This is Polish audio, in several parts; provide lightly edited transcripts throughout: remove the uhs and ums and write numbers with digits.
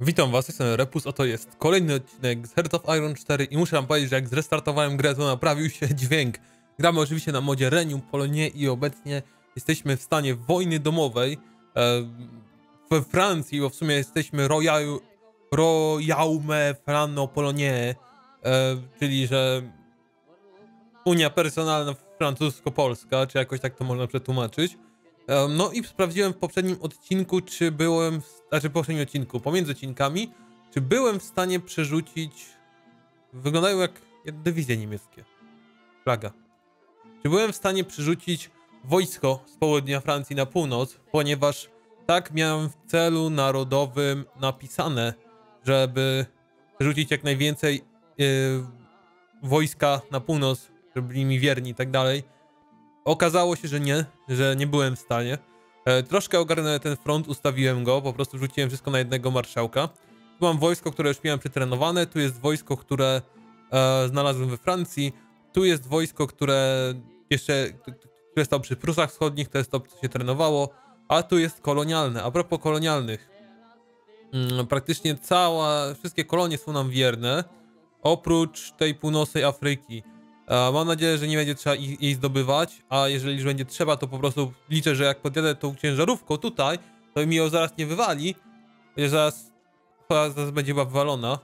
Witam was, jestem Repus, oto jest kolejny odcinek z Heart of Iron 4 i muszę wam powiedzieć, że jak zrestartowałem grę, to naprawił się dźwięk. Gramy oczywiście na modzie Regnum Polonie i obecnie jesteśmy w stanie wojny domowej we Francji, bo w sumie jesteśmy Royaume Franno-Polonie, czyli że Unia Personalna Francusko-Polska, czy jakoś tak to można przetłumaczyć. No i sprawdziłem w poprzednim odcinku, czy byłem, pomiędzy odcinkami, czy byłem w stanie przerzucić, wyglądają jak dywizje niemieckie, flaga. Czy byłem w stanie przerzucić wojsko z południa Francji na północ, ponieważ tak miałem w celu narodowym napisane, żeby przerzucić jak najwięcej wojska na północ, żeby byli mi wierni i tak dalej. Okazało się, że nie byłem w stanie. Troszkę ogarnąłem ten front, ustawiłem go, po prostu rzuciłem wszystko na jednego marszałka. Tu mam wojsko, które już miałem przetrenowane, tu jest wojsko, które znalazłem we Francji, tu jest wojsko, które stało przy Prusach Wschodnich, to jest to, co się trenowało, a tu jest kolonialne. A propos kolonialnych, praktycznie wszystkie kolonie są nam wierne, oprócz tej północnej Afryki. Mam nadzieję, że nie będzie trzeba jej zdobywać, a jeżeli już będzie trzeba, to po prostu liczę, że jak podjadę tą ciężarówką tutaj, to mi ją zaraz nie wywali, że zaraz będzie chyba wywalona.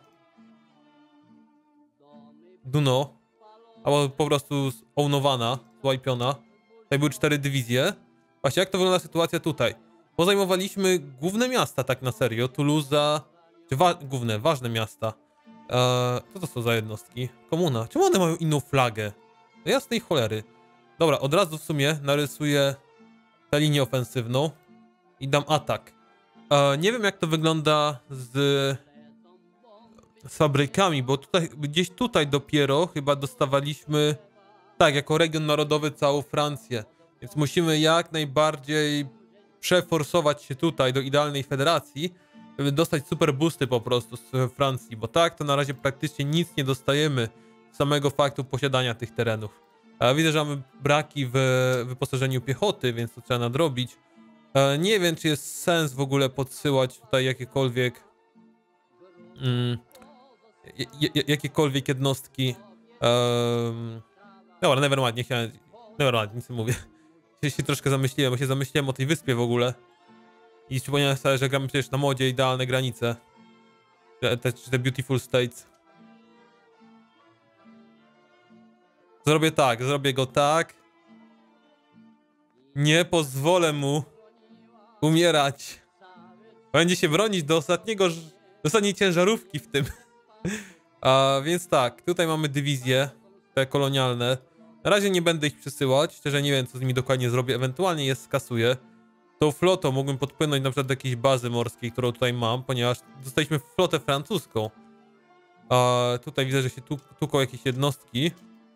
Duno. Albo po prostu zownowana, złajpiona. Tutaj były 4 dywizje. Właśnie jak to wygląda sytuacja tutaj? Pozajmowaliśmy główne miasta tak na serio, Toulouse, czy ważne miasta. Co to są za jednostki? Komuna. Czemu one mają inną flagę? No jasnej cholery. Dobra, od razu w sumie narysuję tę linię ofensywną i dam atak. Nie wiem jak to wygląda z fabrykami, bo gdzieś tutaj dopiero chyba dostawaliśmy, tak, jako region narodowy całą Francję. Więc musimy jak najbardziej przeforsować się tutaj do idealnej federacji, żeby dostać super boosty po prostu z Francji, bo tak to na razie praktycznie nic nie dostajemy z samego faktu posiadania tych terenów. Widzę, że mamy braki w wyposażeniu piechoty, więc to trzeba nadrobić. Nie wiem, czy jest sens w ogóle podsyłać tutaj jakiekolwiek jednostki. Dobra, nevermind, nie chciałem. Nevermind, nic nie mówię. Się troszkę zamyśliłem, bo się zamyśliłem o tej wyspie w ogóle. I przypomniałem sobie, że gramy przecież na modzie idealne granice. Te Beautiful States. Zrobię go tak. Nie pozwolę mu umierać. Będzie się bronić do ostatniej ciężarówki w tym. Więc tak, tutaj mamy dywizje, te kolonialne. Na razie nie będę ich przesyłać, szczerze nie wiem, co z nimi dokładnie zrobię, ewentualnie je skasuję. Tą flotą mógłbym podpłynąć na przykład do jakiejś bazy morskiej, którą tutaj mam, ponieważ dostaliśmy flotę francuską. Tutaj widzę, że się tuką jakieś jednostki.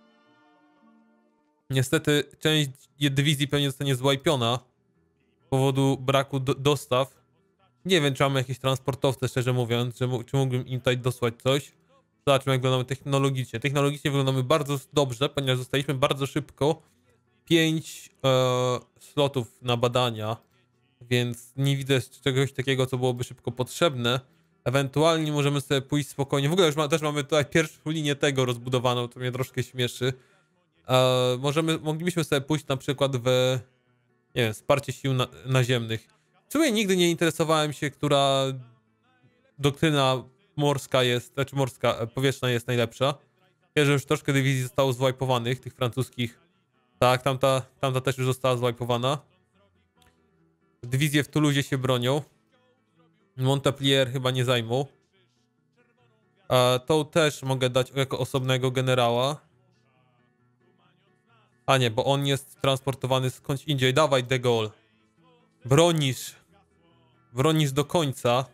Niestety część dywizji pewnie zostanie złajpiona z powodu braku dostaw. Nie wiem, czy mamy jakieś transportowce, szczerze mówiąc, czy mógłbym im tutaj dosłać coś. Zobaczmy, jak wyglądamy technologicznie. Technologicznie wyglądamy bardzo dobrze, ponieważ dostaliśmy bardzo szybko 5 slotów na badania, więc nie widzę czegoś takiego, co byłoby szybko potrzebne. Ewentualnie możemy sobie pójść spokojnie. W ogóle już też mamy tutaj pierwszą linię tego rozbudowaną, to mnie troszkę śmieszy. Moglibyśmy sobie pójść na przykład w, nie wiem, wsparcie sił naziemnych. W sumie nigdy nie interesowałem się, która doktryna morska jest, znaczy powietrzna jest najlepsza. Wiem, że już troszkę dywizji zostało zwipowanych, tych francuskich. Tak, tamta też już została zwipowana. Dywizje w Toulouse się bronią. Montpellier chyba nie zajmą. Tą też mogę dać jako osobnego generała. A nie, bo on jest transportowany skądś indziej. Dawaj, de Gaulle. Bronisz do końca.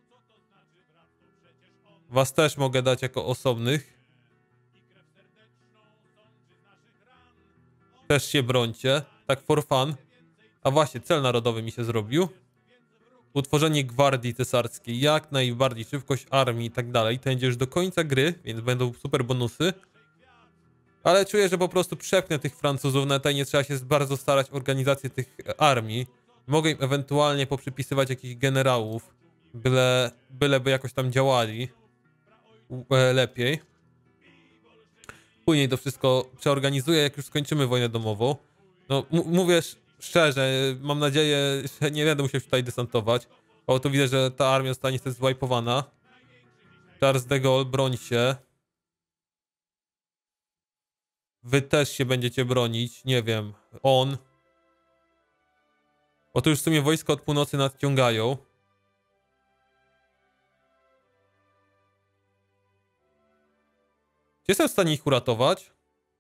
Was też mogę dać jako osobnych. Też się brońcie. Tak for fun. A właśnie, cel narodowy mi się zrobił. Utworzenie gwardii cesarskiej. Jak najbardziej. Szybkość armii i tak dalej. To będzie już do końca gry, więc będą super bonusy. Ale czuję, że po prostu przepchnę tych Francuzów. Na tej nie trzeba się bardzo starać o organizację tych armii. Mogę im ewentualnie poprzypisywać jakichś generałów. Byleby jakoś tam działali lepiej. Później to wszystko przeorganizuję, jak już skończymy wojnę domową. No, mówię szczerze, mam nadzieję, że nie będę musiał się tutaj desantować. O, tu widzę, że ta armia zostanie niestety zwajpowana. Charles de Gaulle, broń się. Wy też się będziecie bronić, nie wiem, on. Bo tu już w sumie wojska od północy nadciągają. Czy jestem w stanie ich uratować?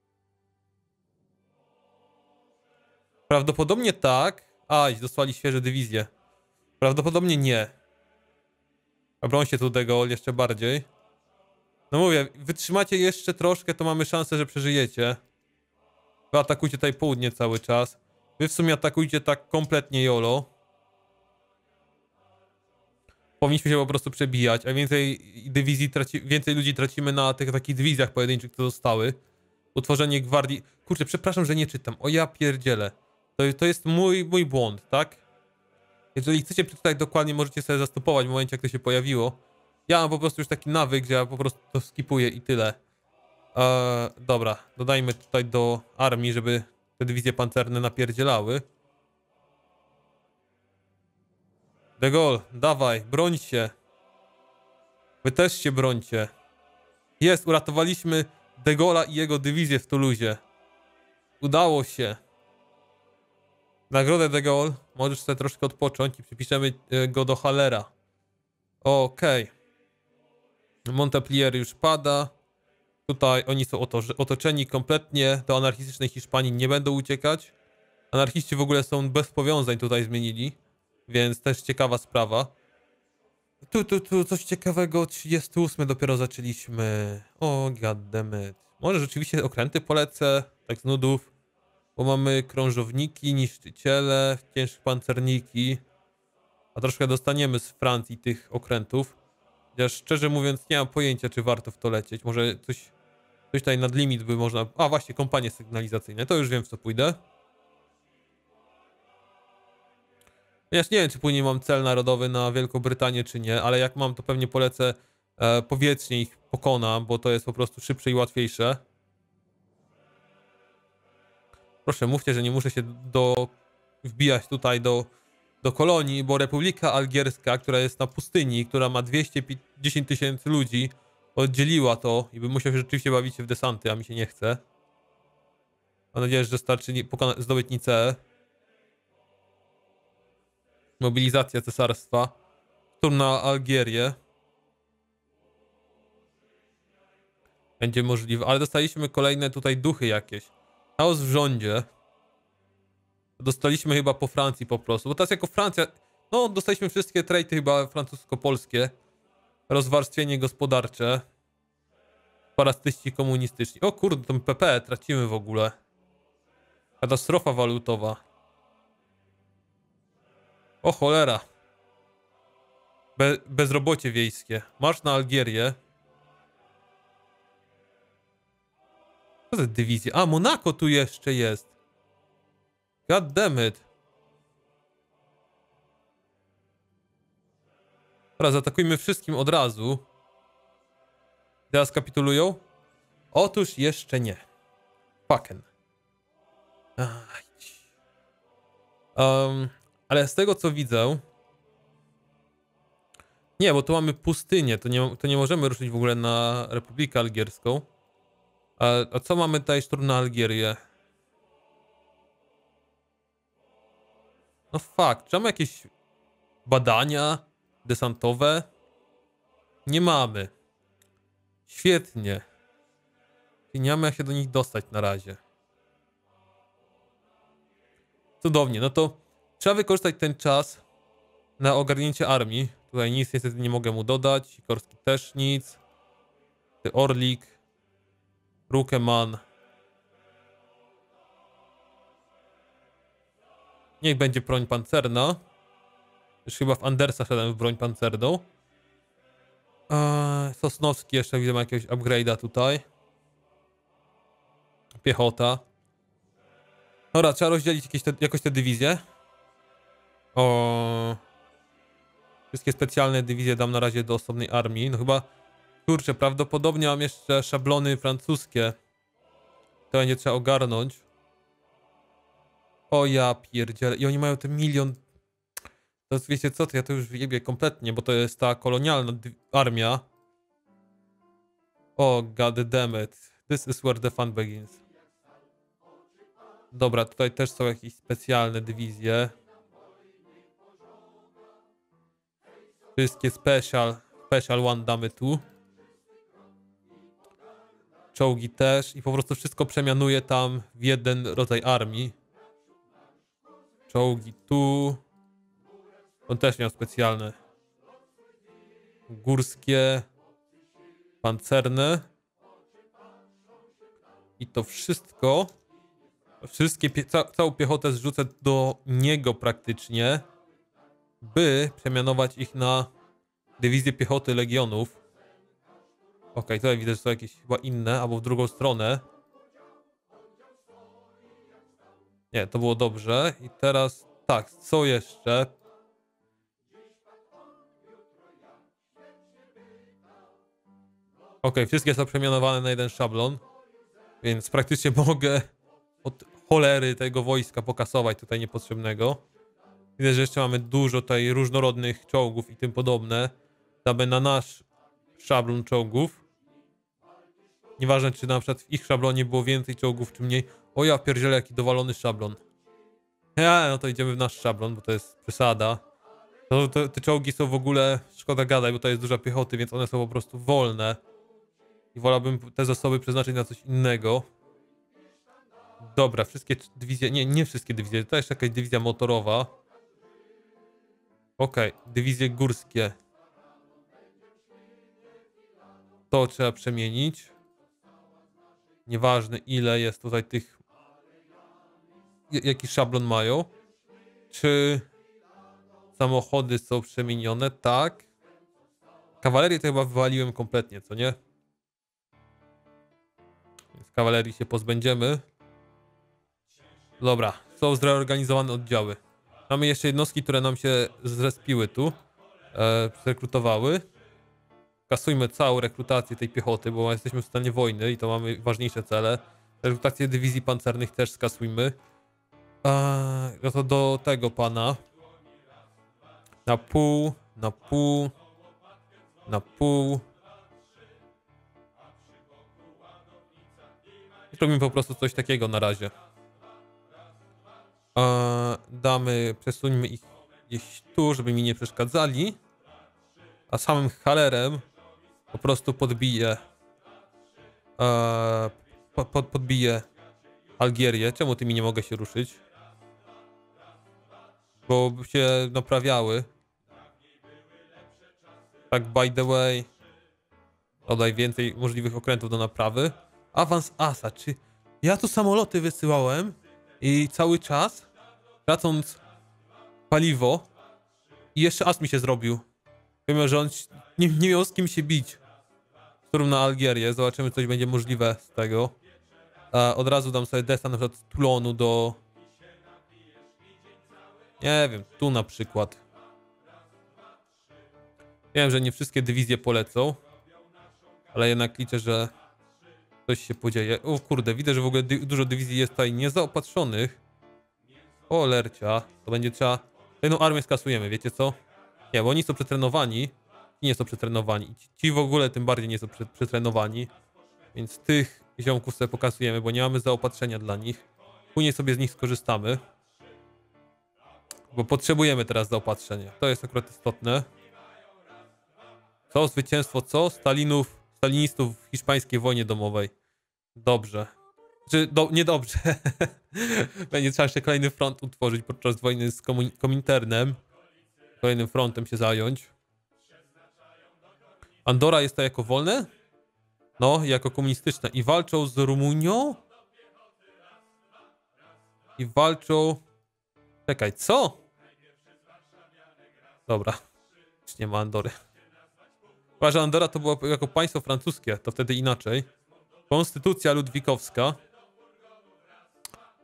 Prawdopodobnie tak. Aj, dostali świeże dywizje. Prawdopodobnie nie. A broń się tu de Gaulle jeszcze bardziej. No mówię, wytrzymacie jeszcze troszkę, to mamy szansę, że przeżyjecie. Wy atakujcie tutaj południe cały czas. Wy w sumie atakujcie tak kompletnie YOLO. Powinniśmy się po prostu przebijać, a więcej dywizji więcej ludzi tracimy na tych takich dywizjach pojedynczych, które zostały. Utworzenie gwardii... Kurczę, przepraszam, że nie czytam. O ja pierdzielę. To jest mój błąd, tak? Jeżeli chcecie przeczytać dokładnie, możecie sobie zastopować w momencie, jak to się pojawiło. Ja mam po prostu już taki nawyk, że ja po prostu to skipuję i tyle. Dobra, dodajmy tutaj do armii, żeby te dywizje pancerne napierdzielały. De Gaulle, dawaj, broń się. Wy też się brońcie. Jest, uratowaliśmy de Gaulle'a i jego dywizję w Toulouse. Udało się. Nagrodę de Gaulle. Możesz sobie troszkę odpocząć i przypiszemy go do Hallera. Okej. Montpellier już pada. Tutaj oni są otoczeni kompletnie. Do anarchistycznej Hiszpanii nie będą uciekać. Anarchiści w ogóle są bez powiązań tutaj zmienili. Więc też ciekawa sprawa. Tu, coś ciekawego. 38 dopiero zaczęliśmy. O, goddammit. Może rzeczywiście okręty polecę, tak z nudów. Bo mamy krążowniki, niszczyciele, ciężkie pancerniki. A troszkę dostaniemy z Francji tych okrętów. Ja szczerze mówiąc nie mam pojęcia, czy warto w to lecieć. Może coś tutaj nad limit by można... A właśnie, kompanie sygnalizacyjne. To już wiem, w co pójdę. Ponieważ nie wiem, czy później mam cel narodowy na Wielką Brytanię, czy nie, ale jak mam, to pewnie polecę powietrznie ich pokonam, bo to jest po prostu szybsze i łatwiejsze. Proszę, mówcie, że nie muszę się wbijać tutaj do kolonii, bo Republika Algierska, która jest na pustyni, która ma 210 tysięcy ludzi, oddzieliła to i bym musiał się rzeczywiście bawić się w desanty, a mi się nie chce. Mam nadzieję, że starczy zdobyć Nicea. Mobilizacja cesarstwa. Szturm na Algierię. Będzie możliwe, ale dostaliśmy kolejne tutaj duchy jakieś. Chaos w rządzie. Dostaliśmy chyba po Francji po prostu, bo teraz jako Francja... No, dostaliśmy wszystkie trajty chyba francusko-polskie. Rozwarstwienie gospodarcze. Parastyści komunistyczni. O kurde, tą PP tracimy w ogóle. Katastrofa walutowa. O cholera. Bezrobocie wiejskie. Marsz na Algierię. Co za dywizja? A, Monako tu jeszcze jest. God damn it. Teraz zaatakujmy wszystkim od razu. Teraz kapitulują? Otóż jeszcze nie. Fucken. Ale z tego co widzę... Nie, bo tu mamy pustynię, to nie możemy ruszyć w ogóle na Republikę Algierską. A co mamy tutaj szturm na Algierię? No fakt, czy mamy jakieś badania desantowe? Nie mamy. Świetnie. I nie mamy jak się do nich dostać na razie. Cudownie, no to trzeba wykorzystać ten czas na ogarnięcie armii. Tutaj nic niestety nie mogę mu dodać. Sikorski też nic. Ty Orlik. Rukeman. Niech będzie broń pancerna. Już chyba w Andersa szedłem w broń pancerną. Sosnowski jeszcze widzę ma jakiegoś upgrade'a tutaj. Piechota. Dobra, trzeba rozdzielić jakoś te dywizje. Wszystkie specjalne dywizje dam na razie do osobnej armii. No chyba, kurczę, prawdopodobnie mam jeszcze szablony francuskie. To będzie trzeba ogarnąć. O ja pierdzielę. I oni mają ten 1 000 000. To wiecie co, to ja to już wyjebię kompletnie, bo to jest ta kolonialna armia. O, god damn it. This is where the fun begins. Dobra, tutaj też są jakieś specjalne dywizje. Wszystkie special one damy tu. Czołgi też i po prostu wszystko przemianuję tam w jeden rodzaj armii. Czołgi tu. On też miał specjalne. Górskie. Pancerne. I to wszystko. Całą piechotę zrzucę do niego praktycznie, by przemianować ich na dywizję piechoty legionów. Okej, tutaj widać, że są jakieś chyba inne, albo w drugą stronę. Nie, to było dobrze. I teraz tak, co jeszcze? Okej, wszystkie są przemianowane na jeden szablon, więc praktycznie mogę od cholery tego wojska pokasować tutaj niepotrzebnego. Widzę, że jeszcze mamy dużo tutaj różnorodnych czołgów i tym podobne. Damy na nasz szablon czołgów. Nieważne, czy na przykład w ich szablonie było więcej czołgów, czy mniej. O ja pierdzielę, jaki dowalony szablon. No to idziemy w nasz szablon, bo to jest przesada. Te czołgi są w ogóle, szkoda gadać, bo to jest duża piechoty, więc one są po prostu wolne. I wolałbym te zasoby przeznaczyć na coś innego. Dobra, wszystkie dywizje, nie wszystkie dywizje, to jest jakaś dywizja motorowa. Okej, dywizje górskie. To trzeba przemienić. Nieważne ile jest tutaj tych... Jaki szablon mają. Czy samochody są przemienione? Tak. Kawalerię to chyba wywaliłem kompletnie, co nie? Więc kawalerii się pozbędziemy. Dobra, są zreorganizowane oddziały. Mamy jeszcze jednostki, które nam się zrespiły tu. Zrekrutowały. Kasujmy całą rekrutację tej piechoty, bo jesteśmy w stanie wojny i to mamy ważniejsze cele. Rekrutację dywizji pancernych też skasujmy. No to do tego pana. Na pół, na pół, na pół. Zrobimy po prostu coś takiego na razie. Przesuńmy ich gdzieś tu, żeby mi nie przeszkadzali. A samym halerem po prostu podbiję podbiję Algierię. Czemu tymi nie mogę się ruszyć? Bo się naprawiały. Tak, by the way. Dodaj więcej możliwych okrętów do naprawy. Awans asa. Czy ja tu samoloty wysyłałem i cały czas tracąc paliwo i jeszcze as mi się zrobił. Mimo, że on nie miał z kim się bić. Którym na Algierię. Zobaczymy, coś będzie możliwe z tego. Od razu dam sobie desant na przykład z Toulonu do... Nie wiem, tu na przykład. Wiem, że nie wszystkie dywizje polecą. Ale jednak liczę, że coś się podzieje. O kurde, widzę, że w ogóle dużo dywizji jest tutaj niezaopatrzonych. O lercia. To będzie trzeba... Jedną armię skasujemy, wiecie co? Nie, bo oni są przetrenowani. I nie są przetrenowani. Ci w ogóle tym bardziej nie są przetrenowani. Więc tych ziomków sobie pokasujemy, bo nie mamy zaopatrzenia dla nich. Później sobie z nich skorzystamy. Bo potrzebujemy teraz zaopatrzenia. To jest akurat istotne. Co? Zwycięstwo co? Stalinistów w hiszpańskiej wojnie domowej. Dobrze. Niedobrze. Będzie trzeba jeszcze kolejny front utworzyć podczas wojny z Kominternem. Kolejnym frontem się zająć. Andora jest to jako wolne? No, jako komunistyczne. I walczą z Rumunią? I walczą... Czekaj, co? Dobra. Już nie ma Andory. Chyba, że Andora to było jako państwo francuskie, to wtedy inaczej. Konstytucja ludwikowska.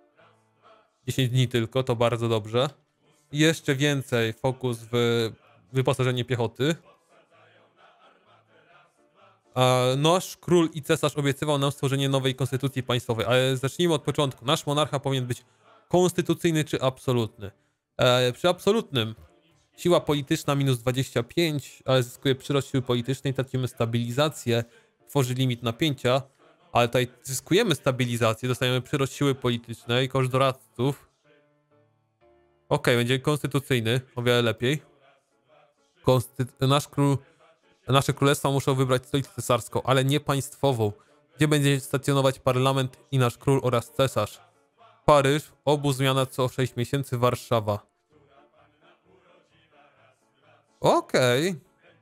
10 dni tylko, to bardzo dobrze. I jeszcze więcej fokus w wyposażenie piechoty. Nasz król i cesarz obiecywał nam stworzenie nowej konstytucji państwowej, ale zacznijmy od początku. Nasz monarcha powinien być konstytucyjny czy absolutny? Przy absolutnym siła polityczna minus 25, ale zyskuje przyrost siły politycznej, tracimy stabilizację, tworzy limit napięcia, ale tutaj zyskujemy stabilizację, dostajemy przyrost siły politycznej, koszt doradców. Okej, będzie konstytucyjny, o wiele lepiej. Nasze królestwa muszą wybrać stolicę cesarską, ale nie państwową, gdzie będzie stacjonować parlament i nasz król oraz cesarz. Paryż, obu zmiana co 6 miesięcy, Warszawa. Okej.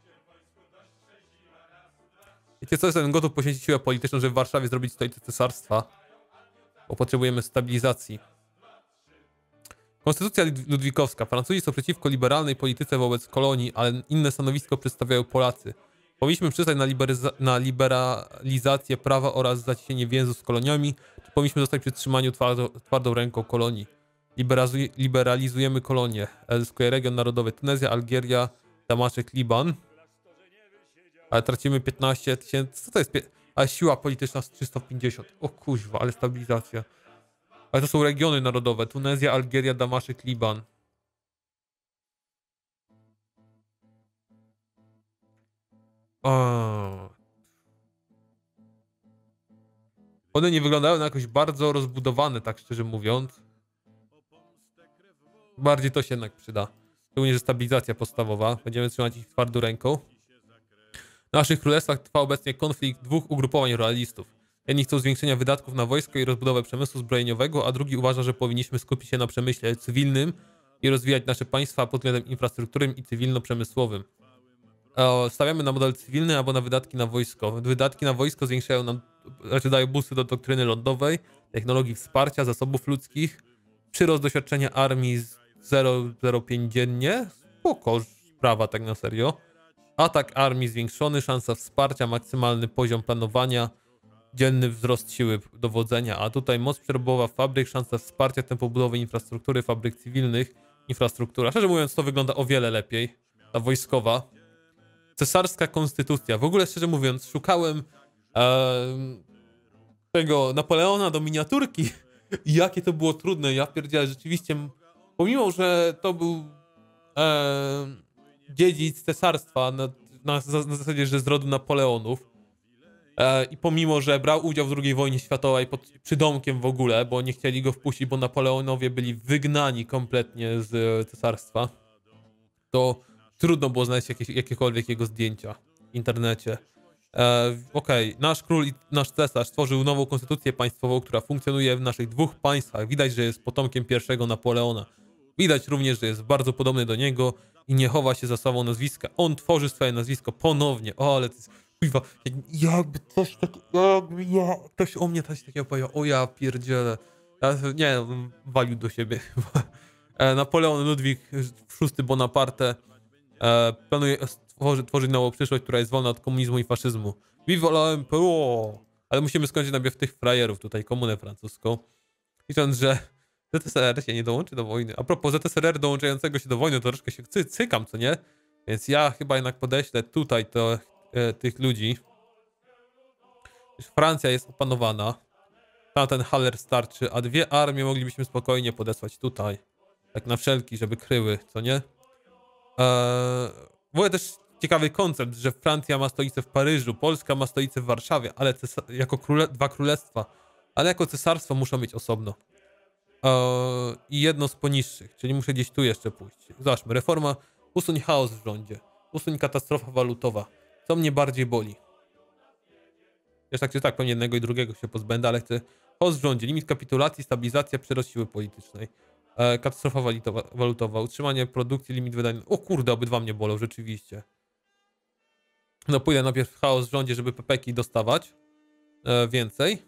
Wiecie co, jestem gotów poświęcić siłę polityczną, żeby w Warszawie zrobić stolicę cesarstwa, bo potrzebujemy stabilizacji. Konstytucja ludwikowska. Francuzi są przeciwko liberalnej polityce wobec kolonii, ale inne stanowisko przedstawiają Polacy. Powinniśmy przystać na liberalizację prawa oraz zacieśnienie więzów z koloniami, czy powinniśmy zostać przy trzymaniu twardą ręką kolonii. Liberalizujemy kolonie. Zyskuje region narodowy Tunezja, Algieria, Damaszek, Liban. Ale tracimy 15 tysięcy. Co to jest? Ale siła polityczna z 350. O kuźwa, ale stabilizacja. Ale to są regiony narodowe. Tunezja, Algieria, Damaszek, Liban. One nie wyglądają na jakoś bardzo rozbudowane, tak szczerze mówiąc. Bardziej to się jednak przyda. Szczególnie, że stabilizacja podstawowa. Będziemy trzymać ich twardą ręką. W naszych królestwach trwa obecnie konflikt dwóch ugrupowań royalistów. Jedni chcą zwiększenia wydatków na wojsko i rozbudowę przemysłu zbrojeniowego, a drugi uważa, że powinniśmy skupić się na przemyśle cywilnym i rozwijać nasze państwa pod względem infrastrukturowym i cywilno-przemysłowym. Stawiamy na model cywilny albo na wydatki na wojsko. Wydatki na wojsko zwiększają nam, dają busty do doktryny lądowej, technologii wsparcia, zasobów ludzkich, przyrost doświadczenia armii z 0,05 dziennie. Spoko sprawa, tak na serio. Atak armii zwiększony, szansa wsparcia, maksymalny poziom planowania, dzienny wzrost siły dowodzenia, a tutaj moc przerobowa fabryk, szansa wsparcia, tempo budowy infrastruktury, fabryk cywilnych, infrastruktura. Szczerze mówiąc, to wygląda o wiele lepiej. Ta wojskowa. Cesarska konstytucja. W ogóle, szczerze mówiąc, szukałem tego Napoleona do miniaturki i jakie to było trudne. Ja pierdzielę, rzeczywiście, pomimo, że to był dziedzic cesarstwa na zasadzie, że z rodu Napoleonów, i pomimo, że brał udział w II wojnie światowej pod przydomkiem w ogóle, bo nie chcieli go wpuścić, bo Napoleonowie byli wygnani kompletnie z cesarstwa, to trudno było znaleźć jakiekolwiek jego zdjęcia w internecie. Okej, nasz król i nasz cesarz stworzył nową konstytucję państwową, która funkcjonuje w naszych dwóch państwach. Widać, że jest potomkiem pierwszego Napoleona. Widać również, że jest bardzo podobny do niego i nie chowa się za sławą nazwiska. On tworzy swoje nazwisko ponownie. O, ale to jest... Kurwa, jakby coś takiego... Ktoś o mnie coś takiego powiedział. O ja pierdzielę. Nie, walił do siebie. Napoleon Ludwik VI Bonaparte planuje tworzyć nową przyszłość, która jest wolna od komunizmu i faszyzmu. Vive l'Empereur! Ale musimy skończyć najpierw tych frajerów tutaj, komunę francuską. Licząc, że ZSRR się nie dołączy do wojny. A propos ZSRR dołączającego się do wojny, to troszkę się cykam, co nie? Więc ja chyba jednak podeślę tutaj tych ludzi. Już Francja jest opanowana. Tamten Haller starczy, a dwie armie moglibyśmy spokojnie podesłać tutaj. Tak na wszelki, żeby kryły, co nie? W ogóle też ciekawy koncept, że Francja ma stolicę w Paryżu, Polska ma stolicę w Warszawie, ale jako dwa królestwa, ale jako cesarstwo muszą mieć osobno. I jedno z poniższych, czyli muszę gdzieś tu jeszcze pójść. Zobaczmy, reforma, usuń chaos w rządzie, usuń katastrofa walutowa, co mnie bardziej boli. Wiesz, tak czy tak, pewnie jednego i drugiego się pozbędę, ale chcę chaos w rządzie, limit kapitulacji, stabilizacja, przyrost siły politycznej. Katastrofa walutowa, utrzymanie produkcji, limit wydań. O kurde, obydwa mnie bolą, rzeczywiście. No pójdę najpierw w chaos w rządzie, żeby pepeki dostawać więcej.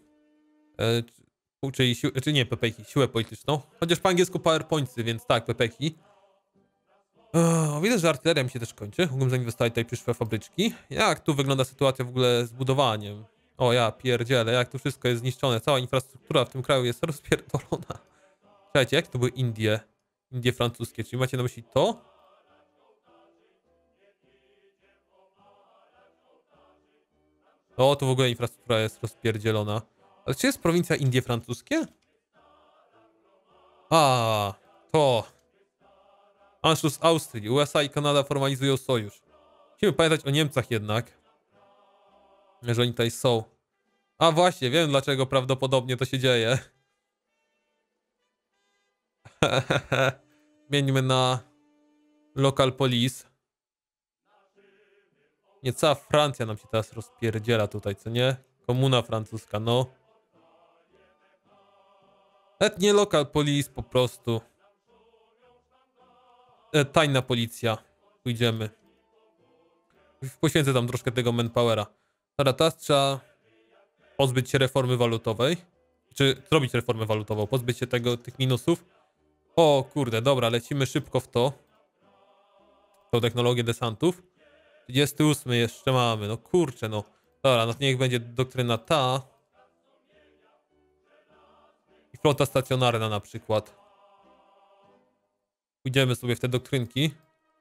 Czy nie pepeki, siłę polityczną. Chociaż po angielsku powerpointsy, więc tak, pepeki. Widzę, że artyleria mi się też kończy. Mógłbym zainwestować tutaj przyszłe fabryczki. Jak tu wygląda sytuacja w ogóle z budowaniem? O ja pierdzielę, jak tu wszystko jest zniszczone. Cała infrastruktura w tym kraju jest rozpierdolona. Słuchajcie, jakie to były Indie? Indie francuskie, czyli macie na myśli to? O, tu w ogóle infrastruktura jest rozpierdzielona. Ale czy jest prowincja Indie francuskie? A, to. Anschluss Austrii. USA i Kanada formalizują sojusz. Musimy pamiętać o Niemcach jednak. Że oni tutaj są. A właśnie, wiem dlaczego prawdopodobnie to się dzieje. Zmieńmy na local police. Nie, cała Francja nam się teraz rozpierdziela tutaj, co nie? Komuna francuska, no. Nawet nie local police, po prostu. Tajna policja. Pójdziemy. Poświęcę tam troszkę tego manpowera. Dobra, teraz trzeba pozbyć się reformy walutowej. Czy zrobić reformę walutową, pozbyć się tych minusów. O kurde, dobra, lecimy szybko w to. Tą technologię desantów. 38 jeszcze mamy, no kurczę, no. Dobra, no niech będzie doktryna ta. I flota stacjonarna na przykład. Pójdziemy sobie w te doktrynki.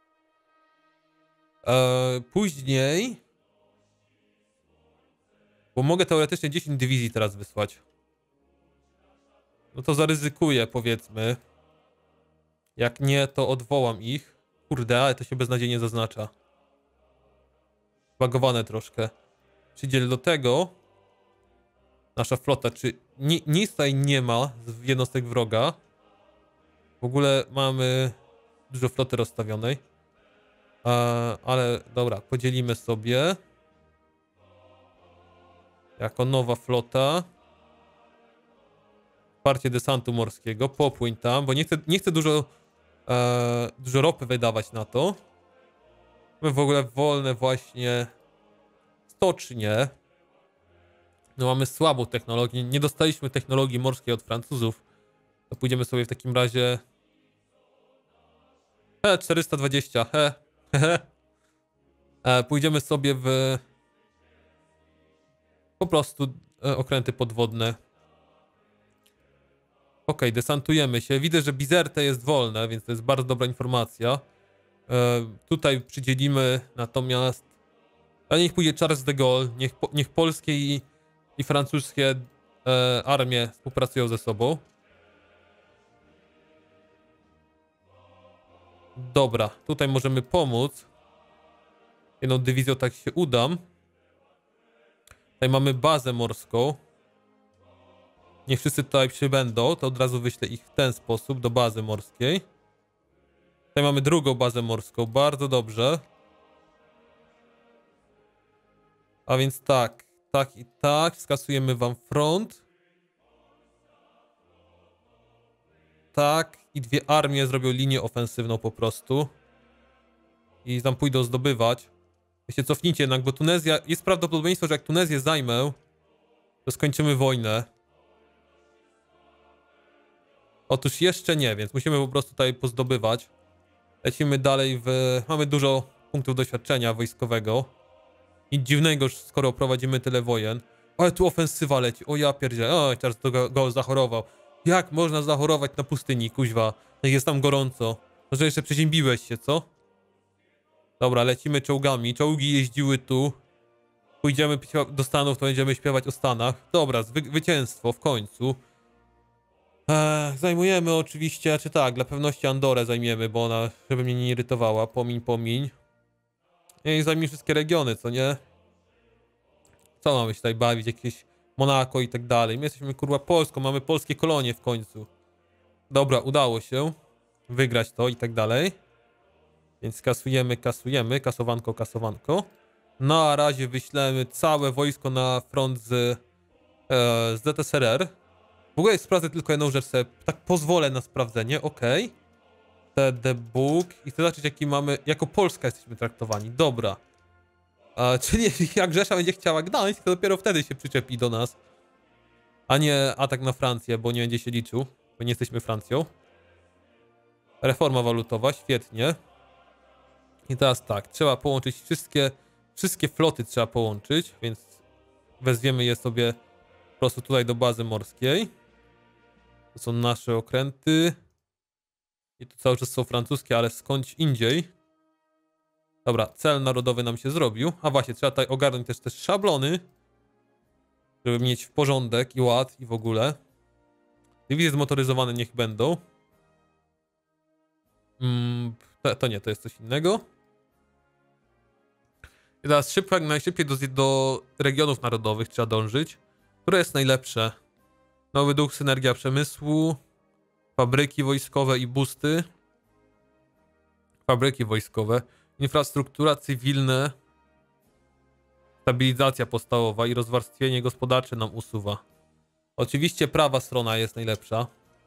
Później... Bo mogę teoretycznie 10 dywizji teraz wysłać. No to zaryzykuję, powiedzmy. Jak nie, to odwołam ich. Kurde, ale to się beznadziejnie zaznacza. Bagowane troszkę. Przydziel do tego. Nasza flota, czy nic tutaj nie ma z jednostek wroga. W ogóle mamy dużo floty rozstawionej. Ale dobra, podzielimy sobie. Jako nowa flota. Wsparcie desantu morskiego. Popłyń tam, bo nie chcę dużo ropy wydawać na to. Mamy w ogóle wolne właśnie stocznie. No mamy słabą technologię. Nie dostaliśmy technologii morskiej od Francuzów. To pójdziemy sobie w takim razie... 420. Pójdziemy sobie w... Po prostu okręty podwodne. Okej, desantujemy się. Widzę, że Bizerte jest wolne, więc to jest bardzo dobra informacja. Tutaj przydzielimy natomiast... A niech pójdzie Charles de Gaulle. Niech polskie i francuskie armie współpracują ze sobą. Dobra, tutaj możemy pomóc. Jedną dywizją tak się udam. Tutaj mamy bazę morską. Niech wszyscy tutaj przybędą, to od razu wyślę ich w ten sposób do bazy morskiej. Tutaj mamy drugą bazę morską, bardzo dobrze. A więc tak i tak, skasujemy wam front. Tak, i dwie armie zrobią linię ofensywną po prostu. I tam pójdą zdobywać. Wy się cofnijcie jednak, bo Tunezja, jest prawdopodobieństwo, że jak Tunezję zajmę, to skończymy wojnę. Otóż jeszcze nie, więc musimy po prostu tutaj pozdobywać. Lecimy dalej mamy dużo punktów doświadczenia wojskowego. Nic dziwnego, skoro prowadzimy tyle wojen. Ale tu ofensywa leci. O ja pierdzielę. O, teraz to go zachorował. Jak można zachorować na pustyni, kuźwa? Jak jest tam gorąco. Może jeszcze przeziębiłeś się, co? Dobra, lecimy czołgami. Czołgi jeździły tu. Pójdziemy do Stanów, to będziemy śpiewać o Stanach. Dobra, zwycięstwo w końcu. Zajmujemy oczywiście, czy tak, dla pewności Andorę zajmiemy, bo ona, żeby mnie nie irytowała. Pomiń. I zajmij wszystkie regiony, co nie? Co mamy się tutaj bawić? Jakieś Monako i tak dalej. My jesteśmy kurwa Polską, mamy polskie kolonie w końcu. Dobra, udało się wygrać to i tak dalej. Więc kasujemy, kasowanko. Na razie wyślemy całe wojsko na front z ZSRR. W ogóle sprawdzę tylko jedną rzecz sobie, tak pozwolę na sprawdzenie, okej. The book i chcę zobaczyć jaki mamy, jako Polska jesteśmy traktowani, dobra. Czyli jak Rzesza będzie chciała Gdańsk, to dopiero wtedy się przyczepi do nas. A nie atak na Francję, bo nie będzie się liczył, bo nie jesteśmy Francją. Reforma walutowa, świetnie. I teraz tak, trzeba połączyć wszystkie floty trzeba połączyć, więc wezwiemy je sobie po prostu tutaj do bazy morskiej. To są nasze okręty. I tu cały czas są francuskie, ale skądś indziej. Dobra, cel narodowy nam się zrobił. A właśnie, trzeba tutaj ogarnąć też te szablony. żeby mieć porządek i ład i w ogóle. Dywizje zmotoryzowane niech będą. To nie, to jest coś innego. I teraz szybko, jak najszybciej do regionów narodowych trzeba dążyć. Które jest najlepsze? Nowy duch, synergia przemysłu, fabryki wojskowe i busty. Fabryki wojskowe, infrastruktura cywilna, stabilizacja podstawowa i rozwarstwienie gospodarcze nam usuwa. Oczywiście prawa strona jest najlepsza.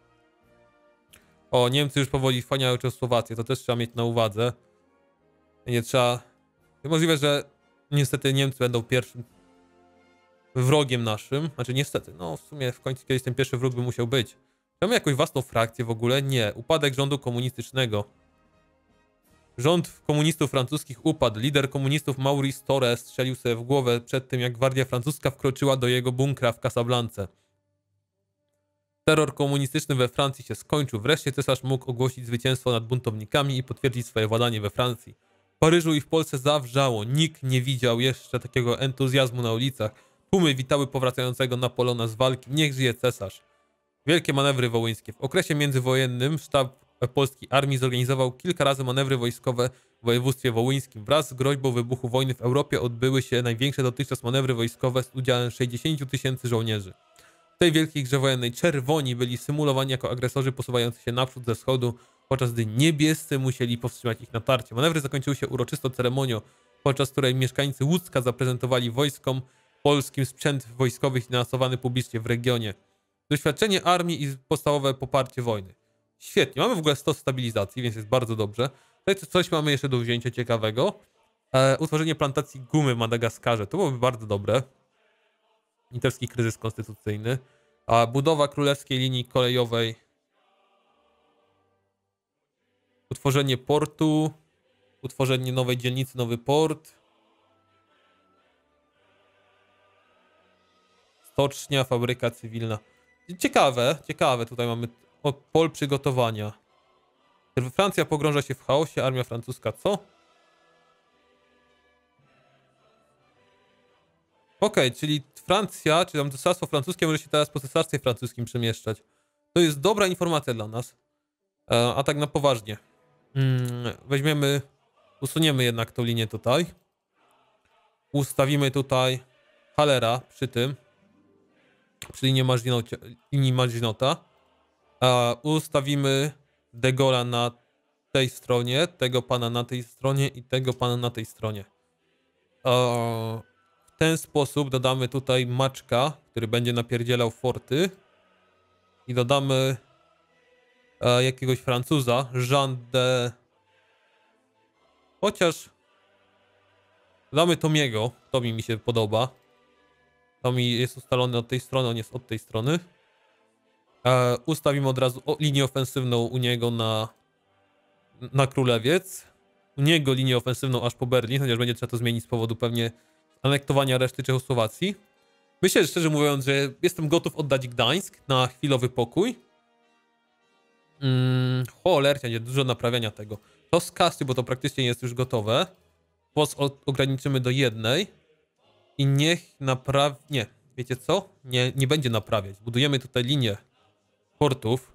O, Niemcy już powoli wchłaniają Czechosłowację, to też trzeba mieć na uwadze. Nie trzeba... Możliwe, że niestety Niemcy będą pierwszym wrogiem naszym. Znaczy niestety, no w sumie w końcu kiedyś ten pierwszy wróg by musiał być. Czy mamy jakąś własną frakcję w ogóle? Nie. Upadek rządu komunistycznego. Rząd komunistów francuskich upadł. Lider komunistów Maurice Torres strzelił sobie w głowę przed tym, jak gwardia francuska wkroczyła do jego bunkra w Casablance. Terror komunistyczny we Francji się skończył. Wreszcie cesarz mógł ogłosić zwycięstwo nad buntownikami i potwierdzić swoje władanie we Francji. W Paryżu i w Polsce zawrzało. Nikt nie widział jeszcze takiego entuzjazmu na ulicach. Tłumy witały powracającego Napoleona z walki. Niech żyje cesarz. Wielkie manewry wołyńskie. W okresie międzywojennym sztab polskiej armii zorganizował kilka razy manewry wojskowe w województwie wołyńskim. Wraz z groźbą wybuchu wojny w Europie odbyły się największe dotychczas manewry wojskowe z udziałem 60 000 żołnierzy. W tej wielkiej grze wojennej czerwoni byli symulowani jako agresorzy posuwający się naprzód ze wschodu, podczas gdy niebiescy musieli powstrzymać ich natarcie. Manewry zakończyły się uroczystą ceremonią, podczas której mieszkańcy Łódzka zaprezentowali wojskom polskim sprzęt wojskowy finansowany publicznie w regionie. Doświadczenie armii i podstawowe poparcie wojny. Świetnie, mamy w ogóle 100 stabilizacji, więc jest bardzo dobrze. Tutaj coś mamy jeszcze do wzięcia ciekawego. Utworzenie plantacji gumy w Madagaskarze, to byłoby bardzo dobre. Litewski kryzys konstytucyjny. Budowa królewskiej linii kolejowej. Utworzenie portu. Utworzenie nowej dzielnicy, nowy port. Stocznia, fabryka cywilna. Ciekawe, ciekawe. Tutaj mamy pol przygotowania. Francja pogrąża się w chaosie, armia francuska co? Okej, czyli Francja, czy tam cesarstwo francuskie może się teraz po cesarstwie francuskim przemieszczać. To jest dobra informacja dla nas. A tak na poważnie. Weźmiemy, usuniemy jednak tą linię tutaj. Ustawimy tutaj Halera przy tym. Przy linii Maginota. Ustawimy De Gaulle'a na tej stronie, tego pana na tej stronie i tego pana na tej stronie. W ten sposób dodamy tutaj Maczka, który będzie napierdzielał forty. I dodamy jakiegoś Francuza, Jean de... Chociaż... Dodamy Tomiego, Tomi mi się podoba. Tomi jest ustalony od tej strony, on jest od tej strony. Ustawimy od razu linię ofensywną u niego na Królewiec. U niego linię ofensywną aż po Berlin, chociaż będzie trzeba to zmienić z powodu pewnie anektowania reszty Czechosłowacji. Myślę, że szczerze mówiąc, że jestem gotów oddać Gdańsk na chwilowy pokój. Cholercia, nie dużo naprawiania tego. To z kasy, bo to praktycznie jest już gotowe. Ograniczymy do jednej. I niech nie, wiecie co? Nie będzie naprawiać. Budujemy tutaj linię portów.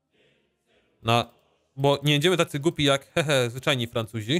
Bo nie będziemy tacy głupi jak zwyczajni Francuzi.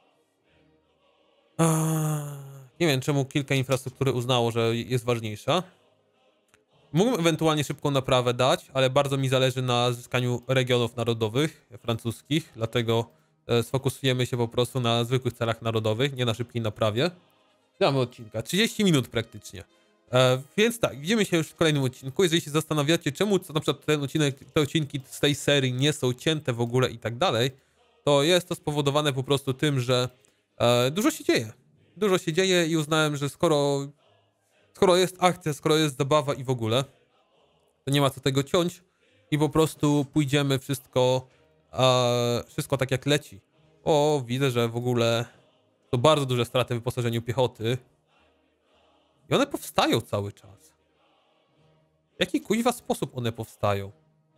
Nie wiem, czemu kilka infrastruktury uznało, że jest ważniejsza. Mógłbym ewentualnie szybką naprawę dać, ale bardzo mi zależy na zyskaniu regionów narodowych francuskich, dlatego sfokusujemy się po prostu na zwykłych celach narodowych, nie na szybkiej naprawie. Mamy odcinka, 30 minut praktycznie. Więc tak, widzimy się już w kolejnym odcinku. Jeżeli się zastanawiacie, czemu na przykład te odcinki z tej serii nie są cięte w ogóle i tak dalej, to jest to spowodowane po prostu tym, że dużo się dzieje. Dużo się dzieje i uznałem, że skoro jest akcja, skoro jest zabawa i w ogóle, to nie ma co tego ciąć i po prostu pójdziemy wszystko tak jak leci. O, widzę, że w ogóle to bardzo duże straty w wyposażeniu piechoty. I one powstają cały czas. W jaki kuźwa sposób one powstają?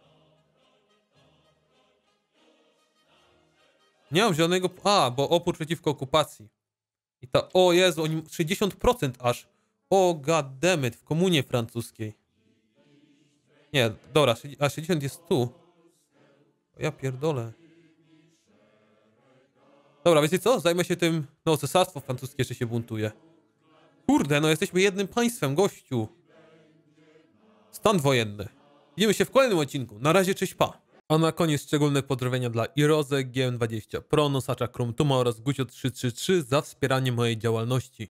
Nie mam żadnego... bo opór przeciwko okupacji. I ta... O Jezu, oni 60% aż. O, goddammit, w komunie francuskiej. Nie, dobra, a 60 jest tu. O, ja pierdolę. Dobra, wiecie co? Zajmę się tym... No, cesarstwo francuskie jeszcze się buntuje. Kurde, no jesteśmy jednym państwem, gościu. Stan wojenny. Widzimy się w kolejnym odcinku. Na razie, cześć, pa. A na koniec szczególne pozdrowienia dla Iroze, GM20 Pro, Nosacza Krum Tuma oraz Gucio333 za wspieranie mojej działalności.